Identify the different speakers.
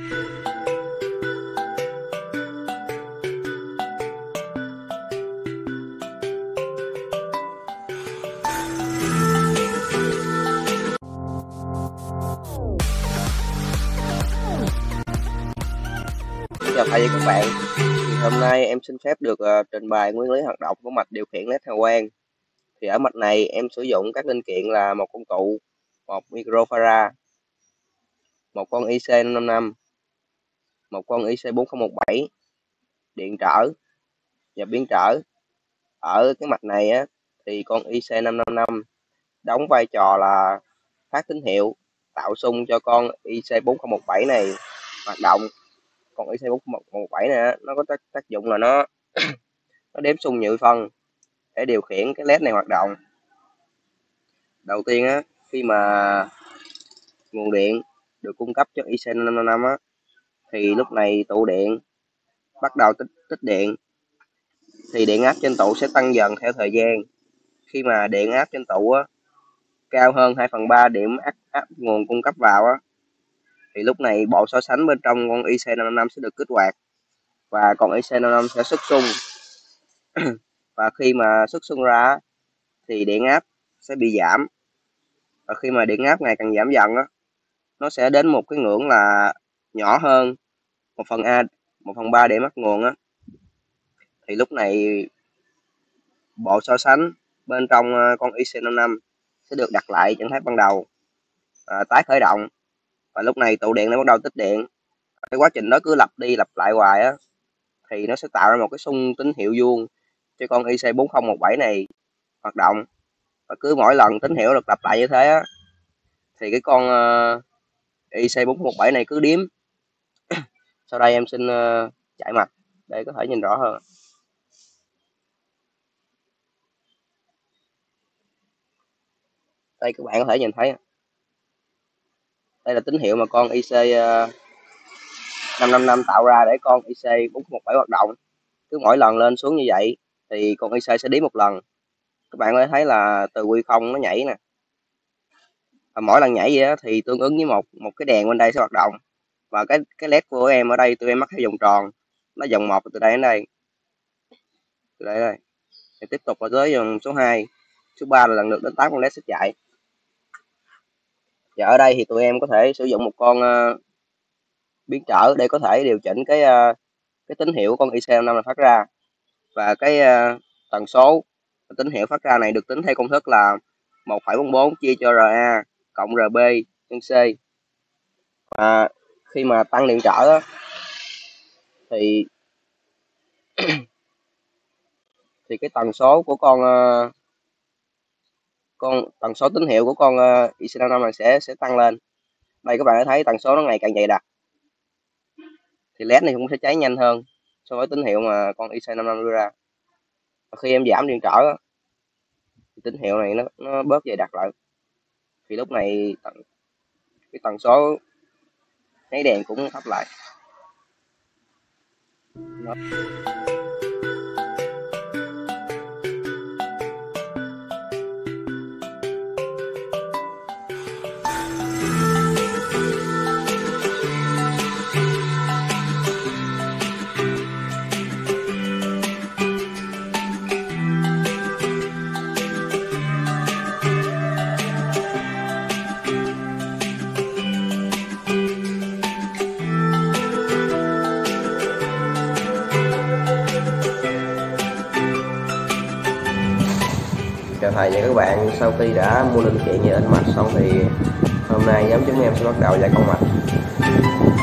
Speaker 1: Chào thầy và các bạn. Hôm nay em xin phép được trình bày nguyên lý hoạt động của mạch điều khiển led hào quang. Thì ở mạch này em sử dụng các linh kiện là một công cụ, một microfarad, một con IC555, một con IC4017, điện trở và biến trở. Ở cái mạch này á, thì con IC555 đóng vai trò là phát tín hiệu tạo xung cho con IC4017 này hoạt động. Còn IC4117 này nó có tác dụng là nó đếm xung nhự phân để điều khiển cái led này hoạt động. Đầu tiên á, khi mà nguồn điện được cung cấp cho IC555 á, thì lúc này tụ điện bắt đầu tích điện, thì điện áp trên tụ sẽ tăng dần theo thời gian. Khi mà điện áp trên tụ á, cao hơn 2/3 điểm áp nguồn cung cấp vào á, thì lúc này bộ so sánh bên trong con IC555 sẽ được kích hoạt và con IC55 sẽ xuất xung. Và khi mà xuất xung ra thì điện áp sẽ bị giảm, và khi mà điện áp ngày càng giảm dần á, nó sẽ đến một cái ngưỡng là nhỏ hơn 1/3 điểm áp nguồn á, thì lúc này bộ so sánh bên trong con IC55 sẽ được đặt lại trạng thái ban đầu, tái khởi động, và lúc này tụ điện nó bắt đầu tích điện. Cái quá trình đó cứ lặp đi lặp lại hoài á, thì nó sẽ tạo ra một cái xung tín hiệu vuông cho con IC4017 này hoạt động. Và cứ mỗi lần tín hiệu được lặp lại như thế á, thì cái con IC4017 này cứ điếm. Sau đây em xin chạy mạch để có thể nhìn rõ hơn. Đây các bạn có thể nhìn thấy, đây là tín hiệu mà con IC555 tạo ra để con IC4017 hoạt động. Cứ mỗi lần lên xuống như vậy thì con IC sẽ điếm một lần. Các bạn có thể thấy là từ quy không nó nhảy nè, và mỗi lần nhảy vậy đó, thì tương ứng với một cái đèn bên đây sẽ hoạt động. Và cái led của em ở đây tụi em mắc theo vòng tròn, nó vòng 1 từ đây đến đây, từ đây đến đây, thì tiếp tục là tới vòng số 2, số 3 là lần lượt đến 8 con led sẽ chạy. Và ở đây thì tụi em có thể sử dụng một con biến trở để có thể điều chỉnh cái tín hiệu của con IC5 là phát ra, và cái tần số tín hiệu phát ra này được tính theo công thức là 1,44 chia cho RA cộng RB nhân C. Và khi mà tăng điện trở đó, thì cái tần số của con tần số tín hiệu của con IC55 này sẽ tăng lên. Đây các bạn thấy tần số nó ngày càng dày đặc, thì led này cũng sẽ cháy nhanh hơn so với tín hiệu mà con IC55 đưa ra. Và khi em giảm điện trở đó, thì tín hiệu này nó bớt dày đặc lại, thì lúc này cái tần số nháy đèn cũng thấp lại. Đó. Chào thầy và các bạn. Sau khi đã mua linh kiện như in mạch xong thì hôm nay nhóm chúng em sẽ bắt đầu giải công mạch.